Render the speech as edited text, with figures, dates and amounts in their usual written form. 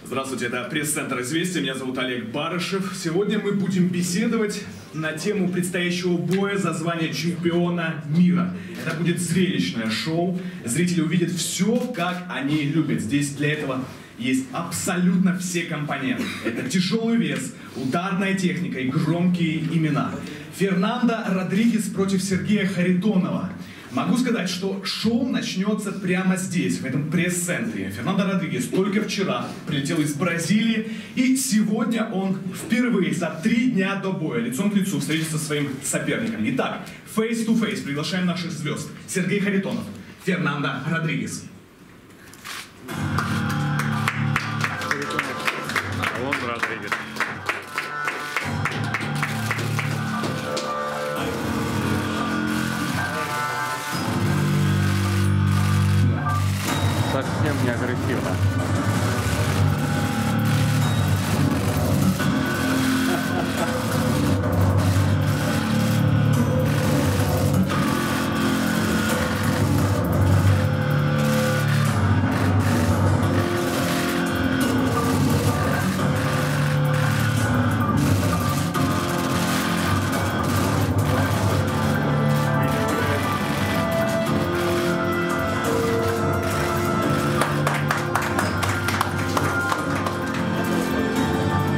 Здравствуйте, это пресс-центр «Известия». Меня зовут Олег Барышев. Сегодня мы будем беседовать на тему предстоящего боя за звание чемпиона мира. Это будет зрелищное шоу. Зрители увидят все, как они любят. Здесь для этого есть абсолютно все компоненты. Это тяжелый вес, ударная техника и громкие имена. Фернандо Родригес против Сергея Харитонова. Могу сказать, что шоу начнется прямо здесь, в этом пресс-центре. Фернандо Родригес только вчера прилетел из Бразилии, и сегодня он впервые за 3 дня до боя лицом к лицу встретится со своим соперником. Итак, face to face приглашаем наших звезд. Сергей Харитонов, Фернандо Родригес. Он Родригес. Совсем не агрессивно.